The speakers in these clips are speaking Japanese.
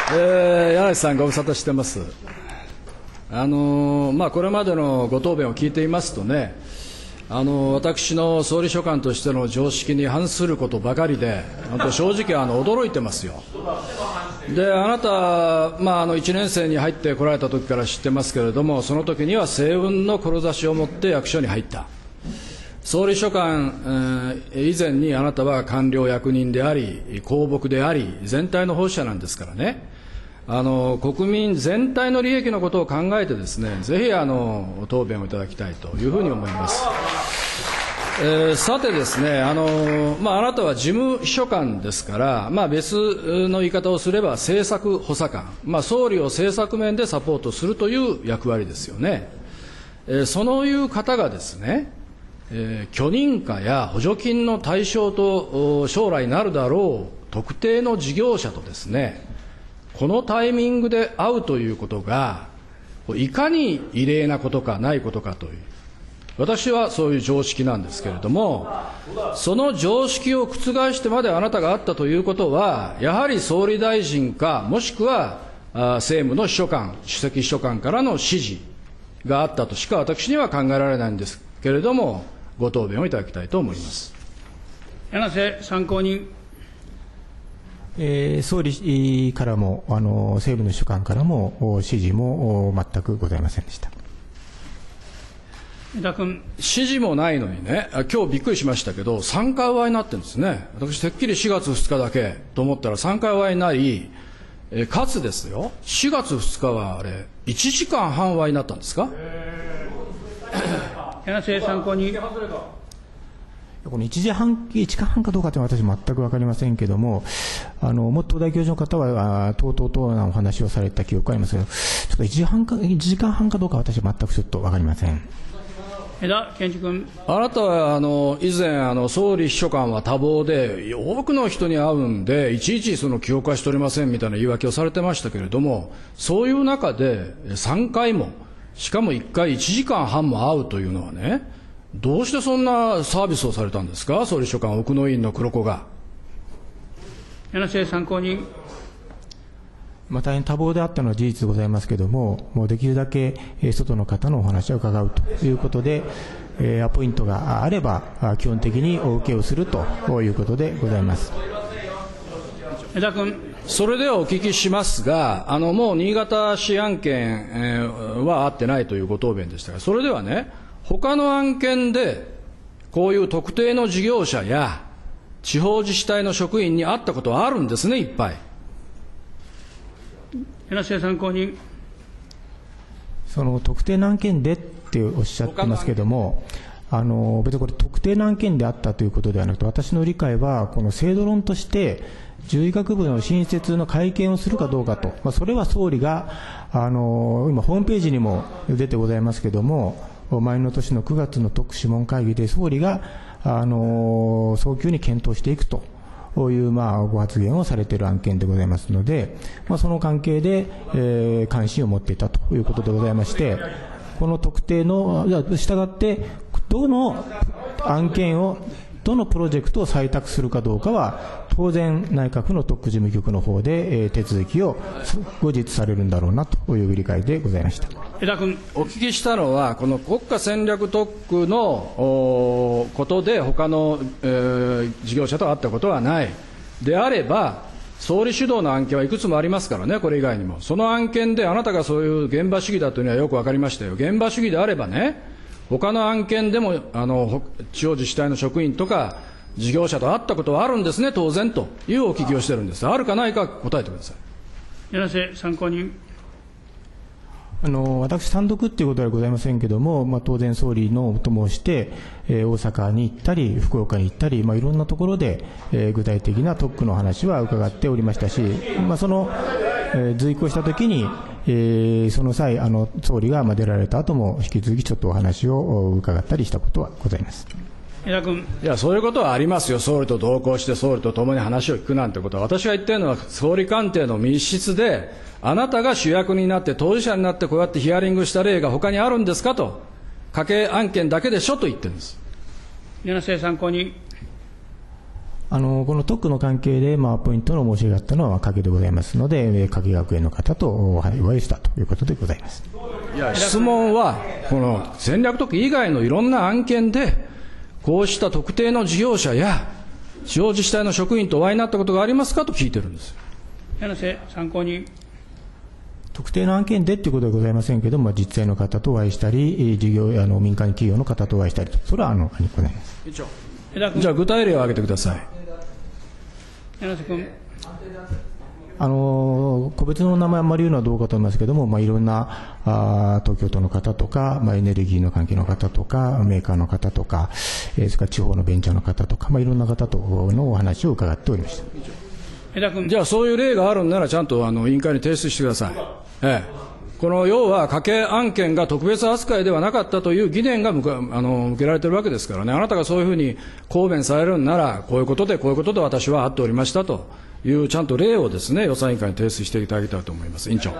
柳さん、ご無沙汰してます。これまでのご答弁を聞いていますとね、私の総理秘書官としての常識に反することばかりで、正直驚いてますよ。で、あなた、1年生に入ってこられた時から知ってますけれども、その時には星雲の志を持って役所に入った。総理秘書官、以前にあなたは官僚役人であり、公僕であり、全体の奉仕者なんですからね、国民全体の利益のことを考えてですね、ぜひ答弁をいただきたいというふうに思います。さてですね、あなたは事務秘書官ですから、別の言い方をすれば政策補佐官、総理を政策面でサポートするという役割ですよね。そういう方がですね、許認可や補助金の対象と将来なるだろう特定の事業者とですね、このタイミングで会うということが、いかに異例なことかないことかという、私はそういう常識なんですけれども、その常識を覆してまであなたが会ったということは、やはり総理大臣か、もしくは政務の秘書官、首席秘書官からの指示があったとしか私には考えられないんですけれども、ご答弁をいただきたいと思います。 柳瀬参考人。 総理からも政務の秘書官からも指示も全くございませんでした。 指示もないのにね、今日びっくりしましたけど、3回お会いになってるんですね。私、てっきり4月2日だけと思ったら3回お会いになり、かつですよ、4月2日はあれ、1時間半お会いになったんですか。 柳瀬参考人。 この1時間半かどうかというのは私全く分かりませんけれども、元東大教授の方はとうとうなお話をされた記憶がありますけど、ちょっと1時間半かどうかは私は全くちょっと分かりません。 枝健二君。 あなたは以前総理秘書官は多忙で多くの人に会うんでいちいちその記憶はしておりませんみたいな言い訳をされてましたけれども、そういう中で3回も、しかも1回1時間半も会うというのはね、どうしてそんなサービスをされたんですか、総理秘書官奥野委員の黒子が。 柳瀬参考人。 大変多忙であったのは事実でございますけれども、もうできるだけ外の方のお話を伺うということで、アポイントがあれば基本的にお受けをするということでございます。 枝君。 それではお聞きしますが、もう新潟市案件、はあってないというご答弁でしたが、それではね、他の案件でこういう特定の事業者や地方自治体の職員に会ったことはあるんですね、いっぱい。 柳瀬参考人。 その特定の案件でっておっしゃってますけれども、別にこれ特定の案件であったということではなくて、私の理解はこの制度論として獣医学部の新設の会見をするかどうかと、それは総理が今ホームページにも出てございますけれども、前の年の9月の特諮問会議で総理が早急に検討していくというご発言をされている案件でございますので、その関係で、関心を持っていたということでございまして、この特定の従ってどの案件をどのプロジェクトを採択するかどうかは当然内閣の特区事務局の方で手続きを後日されるんだろうなという理解でございました。 枝君。 お聞きしたのは、この国家戦略特区のことで他の、事業者と会ったことはないであれば、総理主導の案件はいくつもありますからね、これ以外にも。その案件であなたがそういう現場主義だというのはよく分かりましたよ。現場主義であればね、他の案件でも地方自治体の職員とか事業者と会ったことはあるんですね、当然というお聞きをしているんです。あるかないか答えてください。 柳瀬参考人。 私単独ということはございませんけれども、当然総理のお供をして、大阪に行ったり福岡に行ったり、いろんなところで、具体的な特区の話は伺っておりましたし、その、随行したときに、その際総理が出られた後も引き続きちょっとお話を伺ったりしたことはございます。 枝君。 いや、そういうことはありますよ。総理と同行して総理と共に話を聞くなんてことは。私が言っているのは総理官邸の密室であなたが主役になって当事者になってこうやってヒアリングした例が他にあるんですかと、家計案件だけでしょと言ってるんです。 柳瀬参考人。 この特区の関係で、アポイントの申し上げがあったのは加計でございますので、加計学園の方とお会いしたということでございます。 いや、質問は、この戦略特区以外のいろんな案件で、こうした特定の事業者や、地方自治体の職員とお会いになったことがありますかと聞いてるんです。 柳瀬参考人。 特定の案件でということはございませんけれども、実際の方とお会いしたり、民間企業の方とお会いしたりと、それはございます。 じゃあ、具体例を挙げてください。 柳瀬君。 個別の名前あんまり言うのはどうかと思いますけれども、いろんな東京都の方とか、エネルギーの関係の方とか、メーカーの方とか、それから地方のベンチャーの方とか、いろんな方とのお話を伺っておりました。 じゃあ、そういう例があるんなら、ちゃんと委員会に提出してください。この要は、加計案件が特別扱いではなかったという疑念が向けられているわけですからね、あなたがそういうふうに抗弁されるんなら、こういうことで私は会っておりましたというちゃんと例をですね、予算委員会に提出していただきたいと思います。委員長。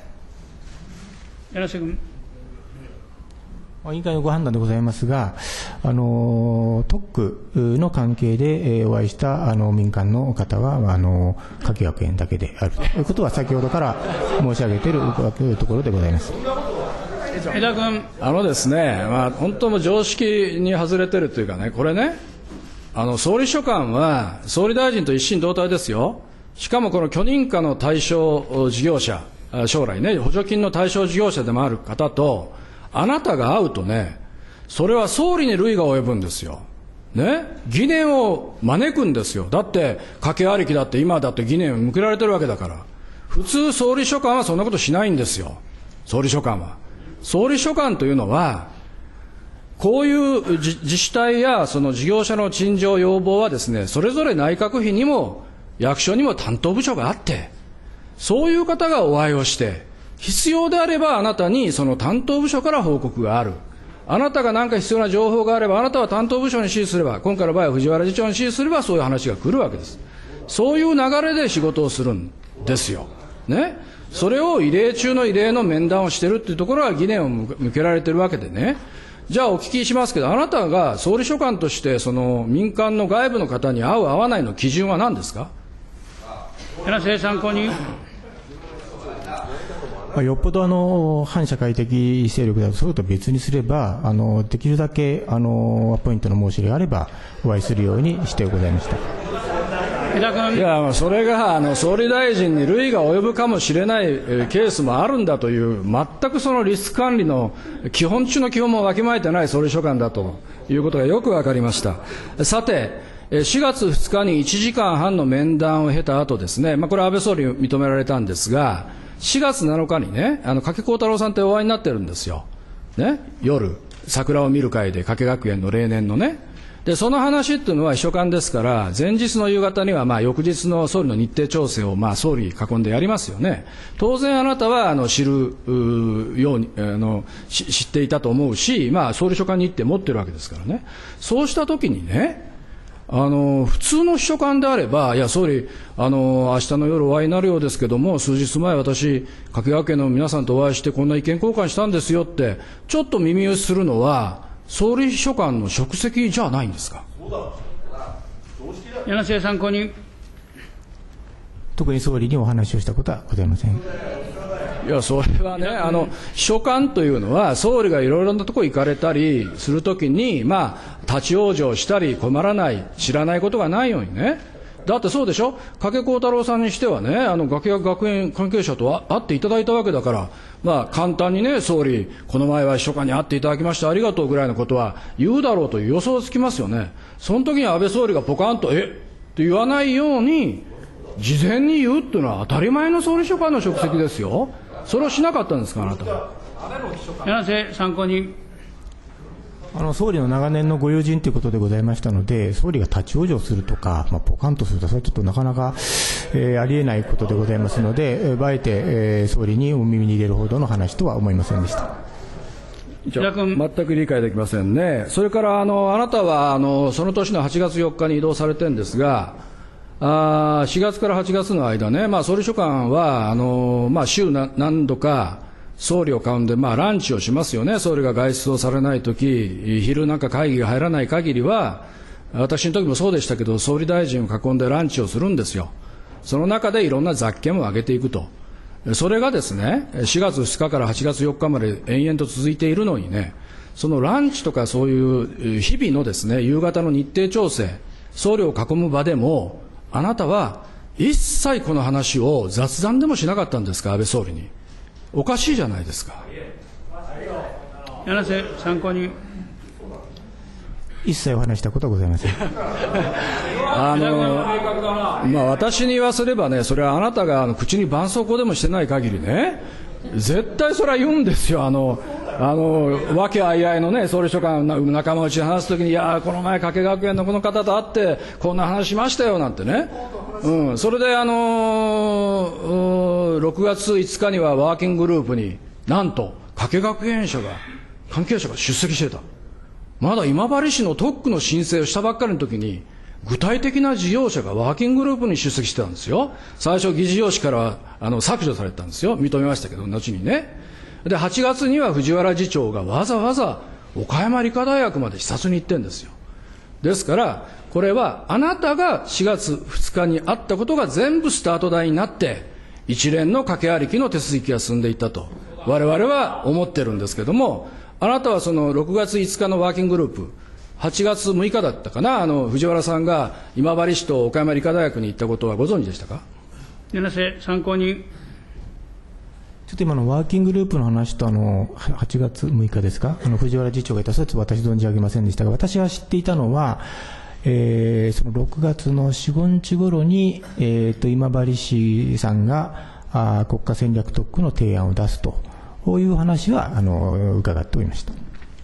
柳瀬君。 委員会のご判断でございますが、特区の関係でお会いした民間の方は、加計学園だけであるということは、先ほどから申し上げているところでございます。 枝君。 ですね、本当も常識に外れてるというかね、これね、総理秘書官は総理大臣と一心同体ですよ。しかもこの許認可の対象事業者、将来ね、補助金の対象事業者でもある方と、あなたが会うとね、それは総理に累が及ぶんですよ。ね、疑念を招くんですよ。だって、加計ありきだって今だって疑念を向けられてるわけだから。普通総理秘書官はそんなことしないんですよ。総理秘書官は。総理秘書官というのは、こういう自治体やその事業者の陳情要望はですね、それぞれ内閣府にも役所にも担当部署があって、そういう方がお会いをして、必要であればあなたにその担当部署から報告がある。あなたが何か必要な情報があれば、あなたは担当部署に指示すれば、今回の場合は藤原次長に指示すればそういう話が来るわけです。そういう流れで仕事をするんですよ。ね。それを異例中の異例の面談をしているというところは疑念を向けられているわけでね。じゃあお聞きしますけど、あなたが総理秘書官としてその民間の外部の方に会う会わないの基準は何ですか。 柳瀬参考人。 よっぽど反社会的勢力だと、それと別にすれば、できるだけアポイントの申し入れがあれば、お会いするようにしてございました。 いや、それが総理大臣に累が及ぶかもしれないケースもあるんだという、全くそのリスク管理の基本中の基本もわきまえてない総理秘書官だということがよくわかりました。さて、4月2日に1時間半の面談を経た後ですね、これ安倍総理認められたんですが、4月7日にね、加計幸太郎さんってお会いになってるんですよ。ね、夜、桜を見る会で加計学園の例年のね。で、その話っていうのは秘書官ですから、前日の夕方には翌日の総理の日程調整を総理囲んでやりますよね。当然あなたは知るように知っていたと思うし、総理秘書官日程持ってるわけですからね。そうしたときにね、普通の秘書官であれば、いや、総理、明日の夜お会いになるようですけども、数日前私、加計学園の皆さんとお会いしてこんな意見交換したんですよって、ちょっと耳打ちするのは、総理秘書官の職責じゃないんですか。 柳瀬参考人。 特に総理にお話をしたことはございません。 いや、それはね、秘書官というのは、総理がいろいろなところ行かれたりするときに、立ち往生したり困らない、知らないことがないようにね。だってそうでしょ、加計幸太郎さんにしてはね、加計学園関係者と会っていただいたわけだから、簡単にね、総理、この前は秘書官に会っていただきましてありがとうぐらいのことは言うだろうという予想つきますよね。その時に安倍総理がポカンと、って言わないように、事前に言うっていうのは当たり前の総理秘書官の職責ですよ。それをしなかったんですか、あなたは。 柳瀬参考人。 総理の長年のご友人ということでございましたので、総理が立ち往生するとか、ポカンとすると、それはちょっとなかなか、ありえないことでございますので、あえて、総理にお耳に入れるほどの話とは思いませんでした。 全く理解できませんね。それからあなたはその年の8月4日に異動されてるんですが、4月から8月の間ね、総理秘書官は週何度か総理を囲んでランチをしますよね。総理が外出をされないとき、昼なんか会議が入らない限りは私の時もそうでしたけど、総理大臣を囲んでランチをするんですよ。その中でいろんな雑見を上げていくと。それがですね、4月2日から8月4日まで延々と続いているのにね、そのランチとかそういう日々のですね、夕方の日程調整、総理を囲む場でも、あなたは一切この話を雑談でもしなかったんですか、安倍総理に。おかしいじゃないですか。 柳瀬参考人。 一切お話したことはございません。 私に言わせればね、それはあなたが口に絆創膏でもしてない限りね、絶対それは言うんですよ。和気あいあいのね、総理秘書官仲間内で話すときに、いやこの前加計学園のこの方と会ってこんな話しましたよなんてね、それで6月5日にはワーキンググループになんと加計学園関係者が出席してた。まだ今治市の特区の申請をしたばっかりの時に、具体的な事業者がワーキンググループに出席してたんですよ。最初議事要旨から削除されたんですよ。認めましたけど、後にね。で、8月には藤原次長がわざわざ岡山理科大学まで視察に行ってるんですよ。ですから、これはあなたが4月2日にあったことが全部スタート台になって、一連の掛けありきの手続きが進んでいったと、我々は思ってるんですけども、あなたはその6月5日のワーキンググループ、8月6日だったかな、藤原さんが今治市と岡山理科大学に行ったことはご存知でしたか。 柳瀬参考人。 ちょっと今のワーキンググループの話と8月6日ですか、藤原次長がいたそうです。私存じ上げませんでしたが、私が知っていたのは、その6月の4、5日頃に、今治市さんが国家戦略特区の提案を出すと、こういう話は伺っておりました。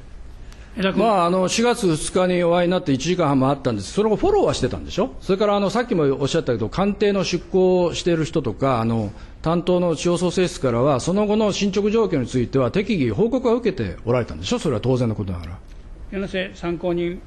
4月2日にお会いになって1時間半もあったんです。その後フォローはしてたんでしょ。それからさっきもおっしゃったけど、官邸の出向している人とか担当の地方創生室からはその後の進捗状況については適宜報告は受けておられたんでしょ。それは当然のことながら。 柳瀬参考人。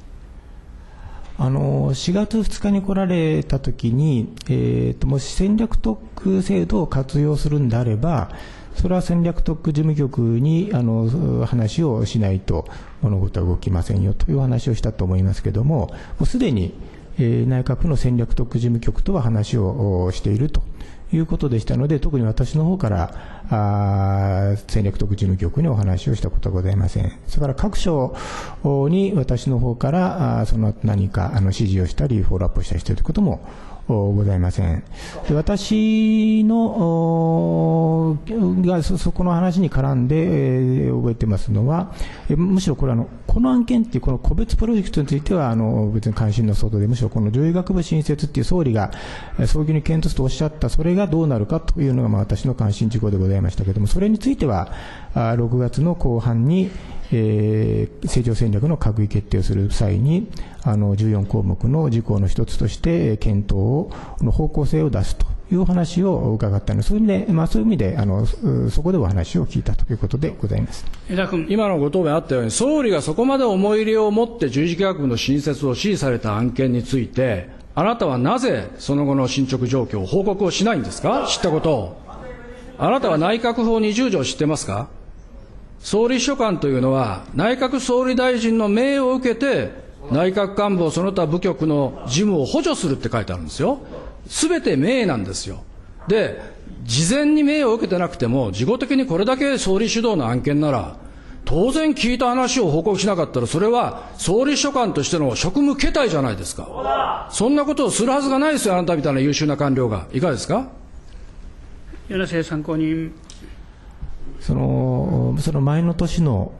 4月2日に来られたときに、もし戦略特区制度を活用するんであれば、それは戦略特区事務局に話をしないと物事は動きませんよという話をしたと思いますけれども、もうすでに内閣府の戦略特区事務局とは話をしているということでしたので、特に私の方から戦略特区事務局にお話をしたことはございません。それから各省に私の方からその何か指示をしたりフォローアップしたりしているということもございません。で、私のがそこの話に絡んで、覚えてますのは、むしろこれこの案件っていうこの個別プロジェクトについては別に関心の外で、むしろこの女医学部新設っていう総理が早急に検討すとおっしゃった、それがどうなるかというのが私の関心事項でございましたけれども、それについては6月の後半に成長戦略の閣議決定をする際に14項目の事項の一つとして検討の方向性を出すという話を伺ったので、そういう意味で、そこでお話を聞いたということでございます。 今のご答弁あったように、総理がそこまで思い入れを持って獣医師学部の新設を指示された案件について、あなたはなぜその後の進捗状況を報告をしないんですか。知ったことを。あなたは内閣法20条知ってますか。総理秘書官というのは内閣総理大臣の命を受けて内閣官房その他部局の事務を補助するって書いてあるんですよ。すべて命なんですよ。で、事前に命を受けてなくても事後的にこれだけ総理主導の案件なら、当然聞いた話を報告しなかったら、それは総理秘書官としての職務懈怠じゃないですか。そんなことをするはずがないですよ、あなたみたいな優秀な官僚が。いかがですか。 柳瀬参考人。 その前の年の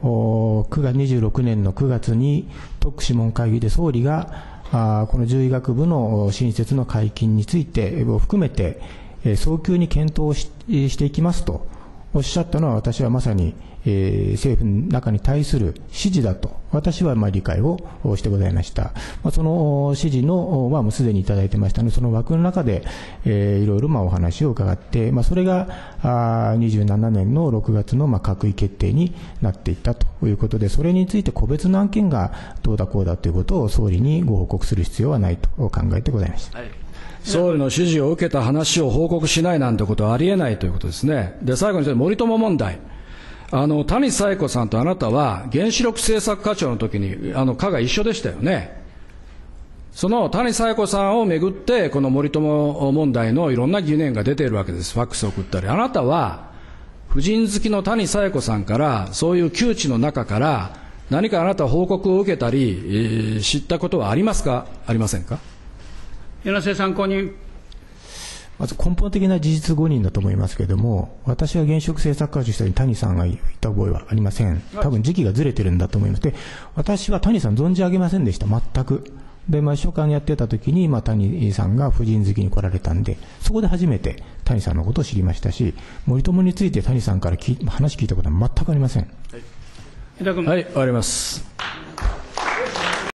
26年の9月に特区諮問会議で総理がこの獣医学部の新設の解禁についてを含めて早急に検討していきますとおっしゃったのは、私はまさに政府の中に対する指示だと私は理解をしてございました。その指示のもうすでにいただいてましたので、その枠の中でいろいろお話を伺って、それが27年の6月の閣議決定になっていったということで、それについて個別の案件がどうだこうだということを総理にご報告する必要はないと考えてございました。はい、 総理の指示を受けた話を報告しないなんてことはありえないということですね。で、最後に森友問題。谷紗恵子さんとあなたは原子力政策課長の時に課が一緒でしたよね。 その谷佐代子さんをめぐって、この森友問題のいろんな疑念が出ているわけです。ファックスを送ったり。あなたは、婦人好きの谷佐代子さんから、そういう窮地の中から、何かあなた報告を受けたり、知ったことはありますか、ありませんか。 柳瀬参考人。 まず根本的な事実誤認だと思いますけれども、私は現職政策課として谷さんがいた覚えはありません。多分時期がずれてるんだと思います。で、私は谷さん存じ上げませんでした、全く。で、秘書官やってた時に、谷さんが婦人好きに来られたんで、そこで初めて谷さんのことを知りましたし、森友について谷さんから話聞いたことは全くありません。 江田君。 はい、終わります。